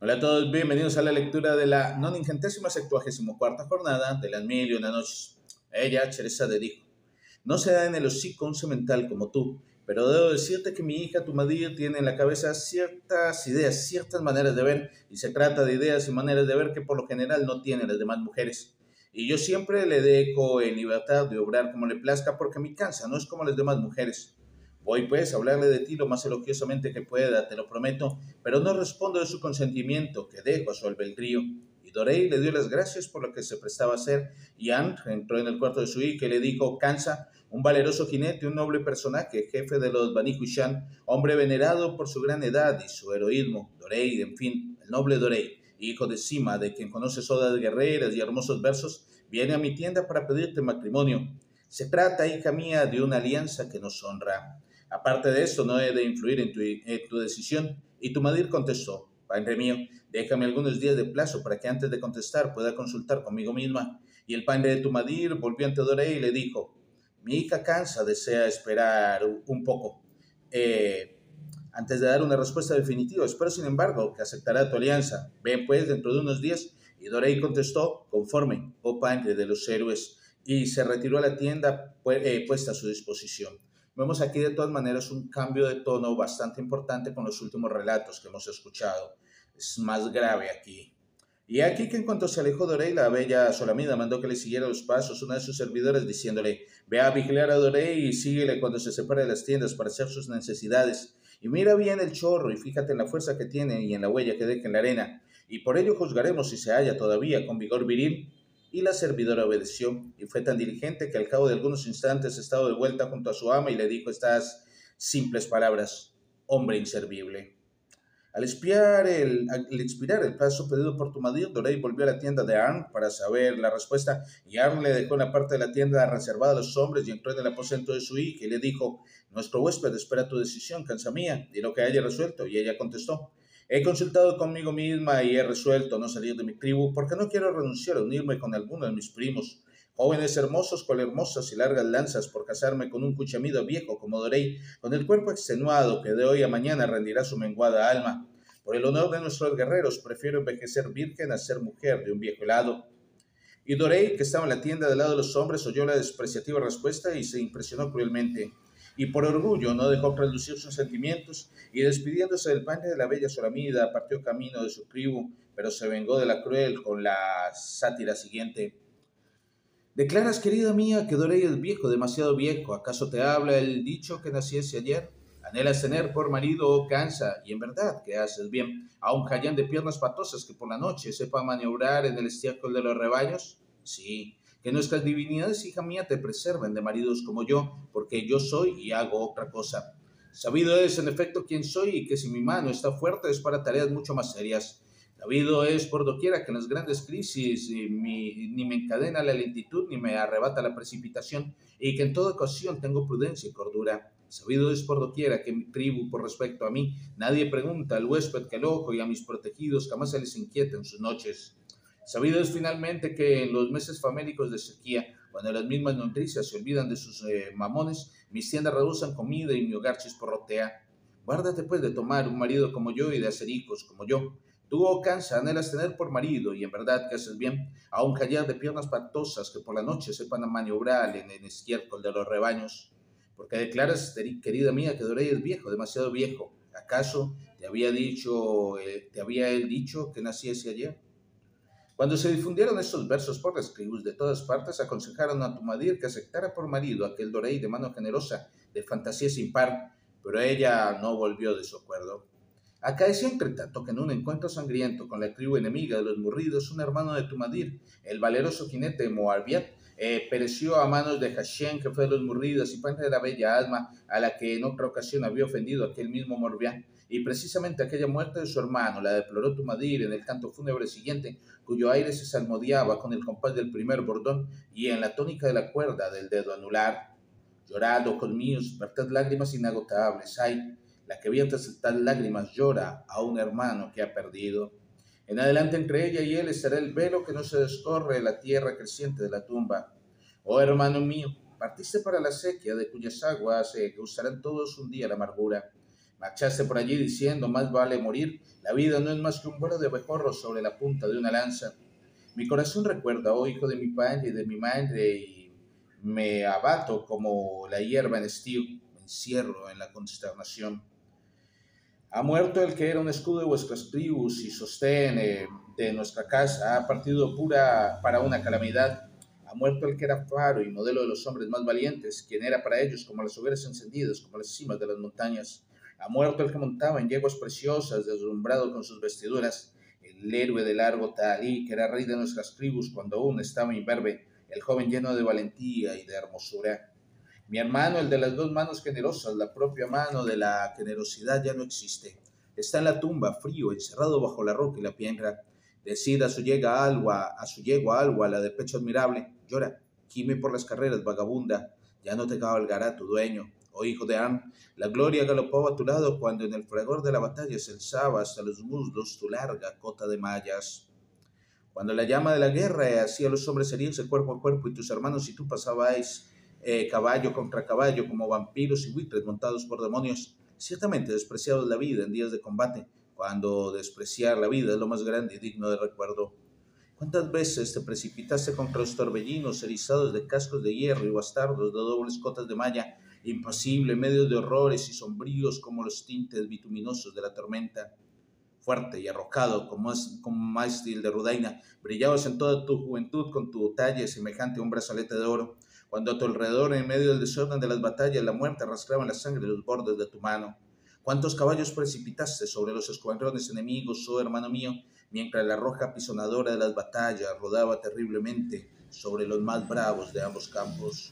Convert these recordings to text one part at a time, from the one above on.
Hola a todos, bienvenidos a la lectura de la 94ª jornada de las mil y una noches. Ella, Cherezade, dijo: no se da en el hocico un semental como tú, pero debo decirte que mi hija Tumadir tiene en la cabeza ciertas ideas, ciertas maneras de ver, y se trata de ideas y maneras de ver que por lo general no tienen las demás mujeres. Y yo siempre le dejo en libertad de obrar como le plazca, porque mi cansa no es como las demás mujeres. Voy pues a hablarle de ti lo más elogiosamente que pueda, te lo prometo, pero no respondo de su consentimiento, que dejo a su albedrío. Y Dorey le dio las gracias por lo que se prestaba a hacer, y Anne entró en el cuarto de su hija y le dijo: Cansa, un valeroso jinete, un noble personaje, jefe de los Bani Hushan, hombre venerado por su gran edad y su heroísmo. Dorey, en fin, el noble Dorey, hijo de Sima, de quien conoces odas guerreras y hermosos versos, viene a mi tienda para pedirte matrimonio. Se trata, hija mía, de una alianza que nos honra. Aparte de esto, no he de influir en tu decisión. Y Tumadir contestó: Padre mío, déjame algunos días de plazo para que antes de contestar pueda consultar conmigo misma. Y el padre de Tumadir volvió ante Dorey y le dijo: mi hija cansa, desea esperar un poco eh, antes de dar una respuesta definitiva. Espero, sin embargo, que aceptará tu alianza. Ven pues dentro de unos días. Y Dorey contestó: conforme, oh padre de los héroes. Y se retiró a la tienda puesta a su disposición. Vemos aquí de todas maneras un cambio de tono bastante importante con los últimos relatos que hemos escuchado. Es más grave aquí. Y aquí que en cuanto se alejó Dorey, la bella Solamida mandó que le siguiera los pasos una de sus servidores, diciéndole: ve a vigilar a Dorey y síguele cuando se separe de las tiendas para hacer sus necesidades. Y mira bien el chorro y fíjate en la fuerza que tiene y en la huella que deja en la arena. Y por ello juzgaremos si se halla todavía con vigor viril. Y la servidora obedeció, y fue tan diligente que al cabo de algunos instantes estaba de vuelta junto a su ama y le dijo estas simples palabras: hombre inservible. Al expirar el plazo pedido por Tumadir, Dorey volvió a la tienda de Arn para saber la respuesta, y Arn le dejó en la parte de la tienda reservada a los hombres y entró en el aposento de su hija y le dijo: nuestro huésped espera tu decisión, cansa mía, y lo que haya resuelto. Y ella contestó: he consultado conmigo misma y he resuelto no salir de mi tribu, porque no quiero renunciar a unirme con alguno de mis primos, jóvenes hermosos con hermosas y largas lanzas, por casarme con un cuchamido viejo como Dorey, con el cuerpo extenuado que de hoy a mañana rendirá su menguada alma. Por el honor de nuestros guerreros, prefiero envejecer virgen a ser mujer de un viejo helado. Y Dorey, que estaba en la tienda del lado de los hombres, oyó la despreciativa respuesta y se impresionó cruelmente. Y por orgullo no dejó relucir sus sentimientos, y despidiéndose del padre de la bella Solamida, partió camino de su tribu, pero se vengó de la cruel con la sátira siguiente: declaras, querida mía, que Dorey es viejo, demasiado viejo. ¿Acaso te habla el dicho que naciese ayer? Anhelas tener por marido, oh cansa, y en verdad que haces bien, a un jayán de piernas patosas que por la noche sepa maniobrar en el estiércol de los rebaños. Sí, que nuestras divinidades, hija mía, te preserven de maridos como yo, porque yo soy y hago otra cosa. Sabido es, en efecto, quién soy, y que si mi mano está fuerte es para tareas mucho más serias. Sabido es por doquiera que en las grandes crisis ni me encadena la lentitud ni me arrebata la precipitación, y que en toda ocasión tengo prudencia y cordura. Sabido es por doquiera que en mi tribu, por respecto a mí, nadie pregunta al huésped que alojo, y a mis protegidos jamás se les inquieta en sus noches. Sabido es finalmente que en los meses famélicos de sequía, cuando las mismas nodrizas se olvidan de sus mamones, mis tiendas rehusan comida y mi hogar chisporrotea. Guárdate pues de tomar un marido como yo y de hacer hijos como yo. Tú, oh cansa, anhelas tener por marido, y en verdad que haces bien, a un jallar de piernas patosas que por la noche sepan maniobrar en el estiércol de los rebaños. Porque declaras, querida mía, que Dorey es viejo, demasiado viejo. ¿Acaso te había él dicho que naciese ayer? Cuando se difundieron estos versos por las tribus de todas partes, aconsejaron a Tumadir que aceptara por marido a aquel Dorey de mano generosa, de fantasía sin par, pero ella no volvió de su acuerdo. Acaeció entre tanto que en un encuentro sangriento con la tribu enemiga de los Murridos, un hermano de Tumadir, el valeroso jinete Moabiat, pereció a manos de Hashem, jefe de los Murridos y padre de la bella alma, a la que en otra ocasión había ofendido aquel mismo Morbián. Y precisamente aquella muerte de su hermano la deploró Tumadir en el canto fúnebre siguiente, cuyo aire se salmodiaba con el compás del primer bordón y en la tónica de la cuerda del dedo anular. Llorad, ojos míos, verted lágrimas inagotables. Ay, la que vierte tal lágrimas llora a un hermano que ha perdido. En adelante entre ella y él estará el velo que no se descorre la tierra creciente de la tumba. Oh hermano mío, partiste para la sequía de cuyas aguas causarán todos un día la amargura. Marchaste por allí diciendo, más vale morir, la vida no es más que un vuelo de abejorros sobre la punta de una lanza. Mi corazón recuerda, oh hijo de mi padre y de mi madre, y me abato como la hierba en estío, me encierro en la consternación. Ha muerto el que era un escudo de vuestras tribus y sostén de nuestra casa, ha partido pura para una calamidad. Ha muerto el que era faro y modelo de los hombres más valientes, quien era para ellos como las hogueras encendidas, como las cimas de las montañas. Ha muerto el que montaba en yeguas preciosas, deslumbrado con sus vestiduras, el héroe de largo talí, que era rey de nuestras tribus cuando aún estaba imberbe, el joven lleno de valentía y de hermosura. Mi hermano, el de las dos manos generosas, la propia mano de la generosidad ya no existe. Está en la tumba, frío, encerrado bajo la roca y la piedra. Decida a su yegua alba, la de pecho admirable. Llora, gime por las carreras, vagabunda. Ya no te cabalgará tu dueño. Oh hijo de Am, la gloria galopaba a tu lado cuando en el fragor de la batalla se alzaba hasta los muslos tu larga cota de mallas. Cuando la llama de la guerra hacía a los hombres herirse cuerpo a cuerpo y tus hermanos y tú pasabais caballo contra caballo como vampiros y buitres montados por demonios, ciertamente despreciados la vida en días de combate, cuando despreciar la vida es lo más grande y digno de recuerdo. ¿Cuántas veces te precipitaste contra los torbellinos erizados de cascos de hierro y bastardos de dobles cotas de malla, impasible en medio de horrores y sombríos como los tintes bituminosos de la tormenta? Fuerte y arrojado como mástil de rudaina, brillabas en toda tu juventud con tu talle semejante a un brazalete de oro, cuando a tu alrededor, en medio del desorden de las batallas, la muerte arrastraba en la sangre de los bordes de tu mano. ¿Cuántos caballos precipitaste sobre los escuadrones enemigos, oh hermano mío, mientras la roja pisonadora de las batallas rodaba terriblemente sobre los más bravos de ambos campos?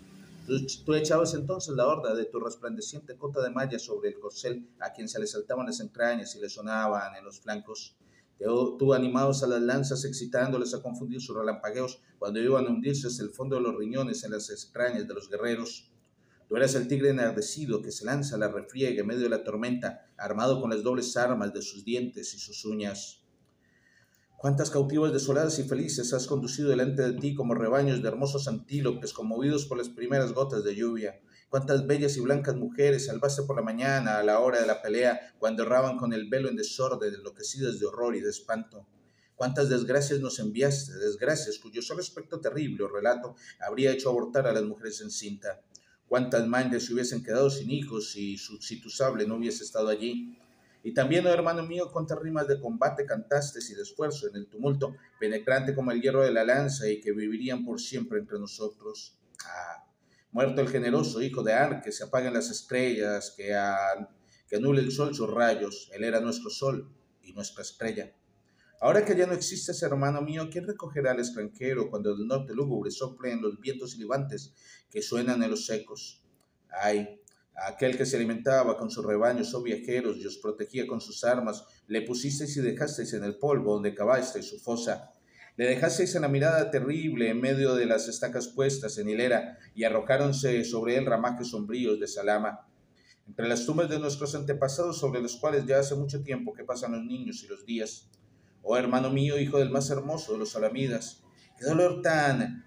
Tú echabas entonces la horda de tu resplandeciente cota de malla sobre el corcel, a quien se le saltaban las entrañas y le sonaban en los flancos. Tú animabas a las lanzas, excitándoles a confundir sus relampagueos cuando iban a hundirse hasta el fondo de los riñones en las extrañas de los guerreros. Tú eras el tigre enardecido que se lanza a la refriega en medio de la tormenta, armado con las dobles armas de sus dientes y sus uñas. ¿Cuántas cautivas desoladas y felices has conducido delante de ti como rebaños de hermosos antílopes conmovidos por las primeras gotas de lluvia? ¿Cuántas bellas y blancas mujeres salvaste por la mañana a la hora de la pelea cuando erraban con el velo en desorden, enloquecidas de horror y de espanto? ¿Cuántas desgracias nos enviaste? Desgracias cuyo solo aspecto terrible o relato habría hecho abortar a las mujeres en cinta. ¿Cuántas madres se hubiesen quedado sin hijos si tu sable no hubiese estado allí? Y también, oh hermano mío, cuántas rimas de combate cantaste y de esfuerzo en el tumulto, penetrante como el hierro de la lanza y que vivirían por siempre entre nosotros. Ah, muerto el generoso hijo de Ar, que se apaguen las estrellas, que anule el sol sus rayos, él era nuestro sol y nuestra estrella. Ahora que ya no existe ese hermano mío, ¿quién recogerá al extranjero cuando del norte lúgubre soplen los vientos silibantes que suenan en los secos? Ay, a aquel que se alimentaba con sus rebaños, oh viajeros, y os protegía con sus armas, le pusisteis y dejasteis en el polvo donde cavasteis su fosa. Le dejasteis en la mirada terrible en medio de las estacas puestas en hilera, y arrojáronse sobre él ramajes sombríos de salama. Entre las tumbas de nuestros antepasados, sobre los cuales ya hace mucho tiempo que pasan los niños y los días. Oh hermano mío, hijo del más hermoso de los alamidas, qué dolor tan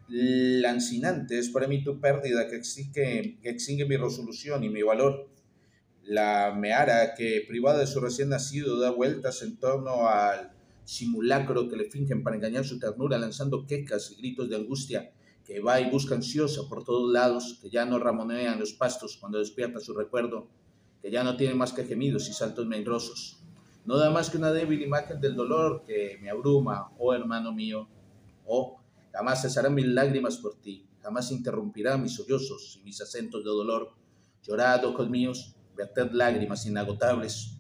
lancinante es para mí tu pérdida que extingue mi resolución y mi valor. La meara que, privada de su recién nacido, da vueltas en torno al simulacro que le fingen para engañar su ternura, lanzando quecas y gritos de angustia, que va y busca ansiosa por todos lados, que ya no ramonean los pastos cuando despierta su recuerdo, que ya no tiene más que gemidos y saltos medrosos. No da más que una débil imagen del dolor que me abruma, oh hermano mío. Oh, jamás cesarán mis lágrimas por ti, jamás interrumpirán mis sollozos y mis acentos de dolor. Llorad, ojos míos, verted lágrimas inagotables.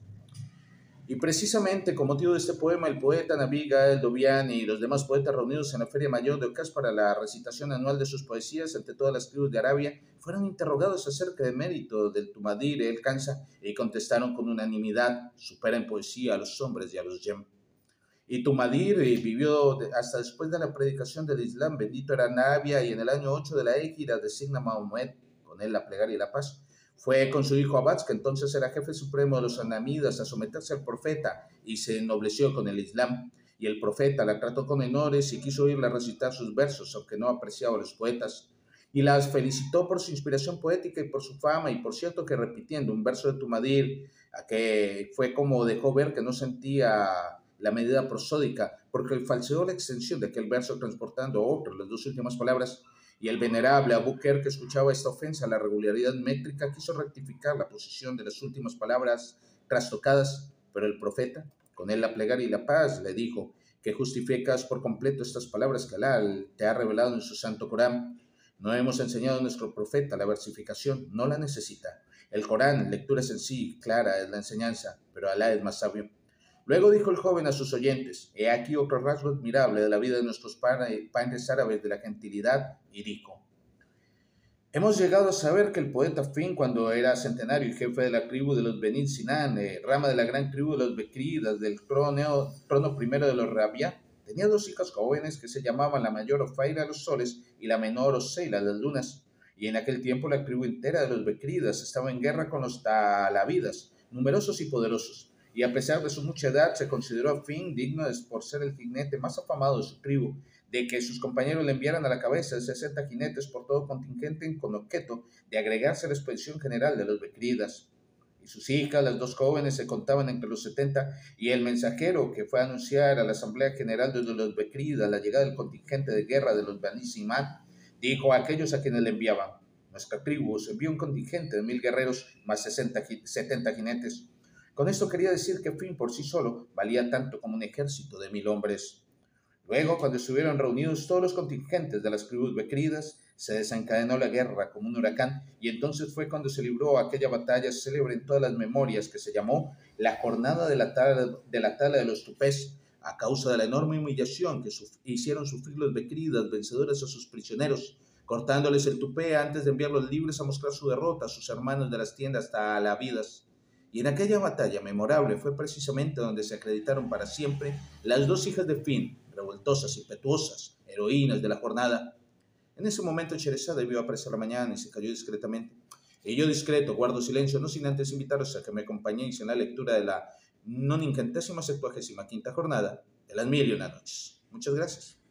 Y precisamente con motivo de este poema, el poeta Naviga, el Doviani y los demás poetas reunidos en la Feria Mayor de Ocas para la recitación anual de sus poesías ante todas las tribus de Arabia, fueron interrogados acerca del mérito del Tumadir el Kansa y contestaron con unanimidad: supera en poesía a los hombres y a los yem. Y Tumadir vivió hasta después de la predicación del Islam, bendito era Nabia, y en el año 8 de la Égira designa Mahomet, con él la plegaria y la paz. Fue con su hijo Abbas, que entonces era jefe supremo de los anamidas, a someterse al profeta y se ennobleció con el Islam. Y el profeta la trató con honores y quiso oírla recitar sus versos, aunque no apreciaba a los poetas. y las felicitó por su inspiración poética y por su fama, y por cierto que repitiendo un verso de Tumadir, a que fue como dejó ver que no sentía la medida prosódica, porque él falseó la extensión de aquel verso transportando otro, las dos últimas palabras, y el venerable Abuquer, que escuchaba esta ofensa a la regularidad métrica, quiso rectificar la posición de las últimas palabras trastocadas, pero el profeta, con él la plegaria y la paz, le dijo que justificas por completo estas palabras que Alá te ha revelado en su santo Corán. No hemos enseñado a nuestro profeta la versificación, no la necesita. El Corán, lectura sencilla, clara, es la enseñanza, pero Alá es más sabio. Luego dijo el joven a sus oyentes, he aquí otro rasgo admirable de la vida de nuestros padres árabes de la gentilidad, y dijo, hemos llegado a saber que el poeta Fin, cuando era centenario y jefe de la tribu de los Benin Sinan, rama de la gran tribu de los Bekridas, del trono primero de los Rabia, tenía dos hijas jóvenes que se llamaban la mayor Ofaira los soles y la menor Oseila las lunas. Y en aquel tiempo la tribu entera de los Bekridas estaba en guerra con los Talavidas, numerosos y poderosos. Y a pesar de su mucha edad, se consideró a Fin digno por ser el jinete más afamado de su tribu, de que sus compañeros le enviaran a la cabeza de 60 jinetes por todo contingente con objeto de agregarse a la expedición general de los Bekridas. Y sus hijas, las dos jóvenes, se contaban entre los 70, y el mensajero que fue a anunciar a la Asamblea General de los Bekridas la llegada del contingente de guerra de los Bani Simán, dijo a aquellos a quienes le enviaban, nuestra tribu os envía un contingente de 1000 guerreros más 70 jinetes. Con esto quería decir que Fin por sí solo valía tanto como un ejército de 1000 hombres. Luego, cuando estuvieron reunidos todos los contingentes de las tribus becridas, se desencadenó la guerra como un huracán, y entonces fue cuando se libró aquella batalla célebre en todas las memorias que se llamó la jornada de la tala de los tupés, a causa de la enorme humillación que hicieron sufrir los becridas, vencedores a sus prisioneros, cortándoles el tupé antes de enviarlos libres a mostrar su derrota a sus hermanos de las tiendas talavidas. Y en aquella batalla memorable fue precisamente donde se acreditaron para siempre las dos hijas de Fin, revoltosas, impetuosas, heroínas de la jornada. En ese momento Sherezada vio aparecer la mañana y se cayó discretamente. Y yo discreto, guardo silencio, no sin antes invitaros a que me acompañéis en la lectura de la 95ª jornada de las 1001 noches. Muchas gracias.